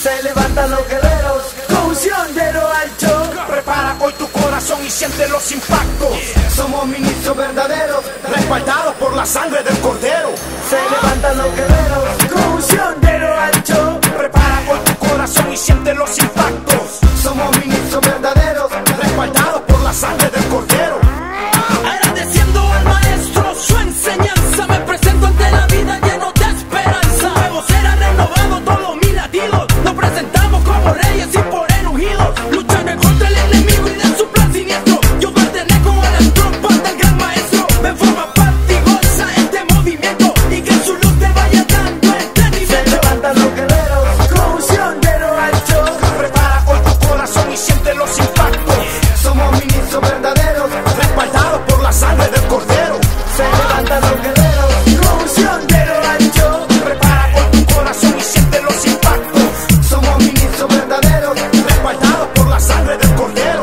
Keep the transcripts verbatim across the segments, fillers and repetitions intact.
Se levantan los guerreros con unción de lo alto. Prepara hoy tu corazón y siente los impactos. Somos ministros verdaderos, respaldados por la sangre del Cordero. se levantan los guerreros con unción de lo alto. Prepara hoy tu corazón y siente los impactos. Somos ministros verdaderos, respaldados por la sangre del Cordero. Agradeciendo al maestro su enseñanza, me presento ante la vida lleno de esperanza. Nuevo será renovado todos mis latidos. Nos presentamos como reyes y por él ungidos, luchando en contra del enemigo y de su plan siniestro. Yo pertenezco a las tropas del gran maestro. Me forma parte y goza este movimiento, y que su luz te vaya dando entendimiento. se levantan los guerreros con unción de lo alto. Prepara hoy tu corazón y siente los impactos. Somos ministros verdaderos, respaldados por la sangre del Cordero. se levantan los guerreros con unción de lo alto. Prepara hoy tu corazón y siente los impactos. Somos ministros verdaderos, respaldados por la sangre del Cordero.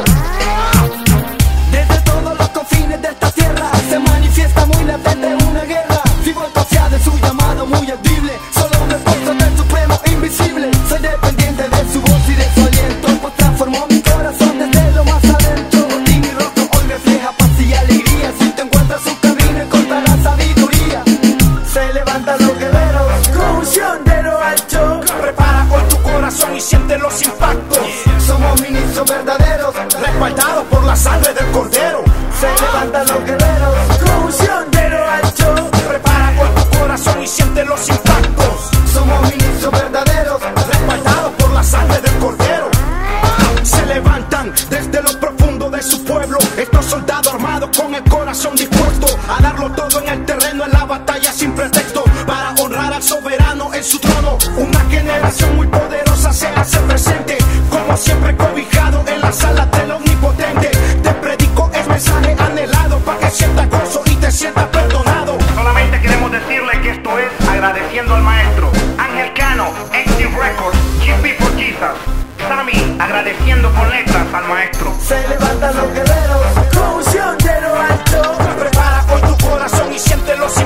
desde todos los confines de esta tierra se manifiesta muy latente una guerra. Vivo confiado de su llamado muy audible, solo un esfuerzo del supremo invisible. Soy dependiente de su voz y de su aliento, pues transformó mi corazón desde lo más adentro. Y mi rostro hoy refleja paz y alegría. Si te encuentras su camino encontrarás sabiduría. Se levantan los guerreros con unción de lo alto. Prepara hoy tu corazón y siente los impactos. Somos ministros verdaderos, Respaldados por la sangre del Cordero. se levantan los guerreros con unción de lo alto. Prepara hoy tu corazón y siente los impactos. Somos ministros verdaderos, Respaldados por la sangre del Cordero. Se levantan desde lo profundo de su pueblo estos soldados armados con el corazón dispuesto a darlo todo en el terreno, en la batalla sin pretexto, para honrar al soberano en su trono. Una generación muy poderosa se hace presente, como siempre cobijado en la sala del omnipotente. Te predico el mensaje anhelado para que sientas gozo y te sientas perdonado. Solamente queremos decirle que esto es agradeciendo al maestro Ángel Cano, Active Records, G P for Jesus. Sammy, agradeciendo con letras al maestro. se levantan los guerreros con unción de lo alto. Prepara hoy tu corazón y siente los impactos.